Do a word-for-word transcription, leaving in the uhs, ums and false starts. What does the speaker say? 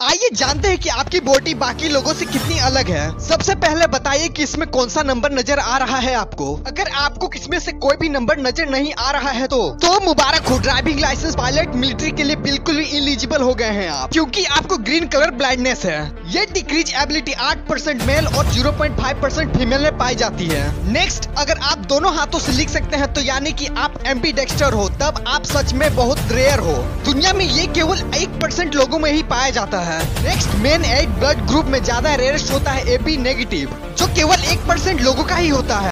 आइए जानते हैं कि आपकी बॉडी बाकी लोगों से कितनी अलग है। सबसे पहले बताइए कि इसमें कौन सा नंबर नजर आ रहा है आपको। अगर आपको इसमें से कोई भी नंबर नजर नहीं आ रहा है तो तो मुबारक हो, ड्राइविंग लाइसेंस, पायलट, मिलिट्री के लिए बिल्कुल भी इलिजिबल हो गए हैं आप, क्योंकि आपको ग्रीन कलर ब्लाइंडनेस है। ये डिक्रीज एबिलिटी आठ परसेंट मेल और zero point five percent female में पाई जाती है। नेक्स्ट, अगर आप दोनों हाथों से लिख सकते हैं तो यानी कि आप एम्बीडेक्स्टर हो, तब आप सच में बहुत रेयर हो। दुनिया में ये केवल एक परसेंट लोगों में ही पाया जाता है। नेक्स्ट, मेन एड ब्लड ग्रुप में ज्यादा रेयरेस्ट होता है ए बी नेगेटिव, जो केवल एक परसेंट लोगों का ही होता है।